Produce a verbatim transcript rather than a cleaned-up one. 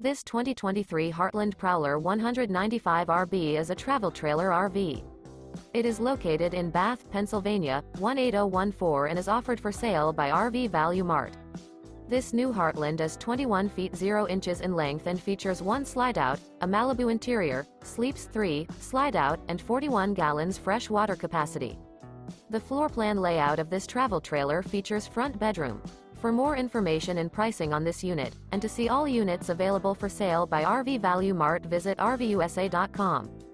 This twenty twenty-three Heartland Prowler one ninety-five R B is a travel trailer R V. It is located in Bath, Pennsylvania, one eight zero one four and is offered for sale by R V Value Mart. This new Heartland is twenty-one feet zero inches in length and features one slide-out, a Malibu interior, sleeps three, slide-out, and forty-one gallons fresh water capacity. The floor plan layout of this travel trailer features front bedroom. For more information and pricing on this unit, and to see all units available for sale by R V Value Mart, visit R V U S A dot com.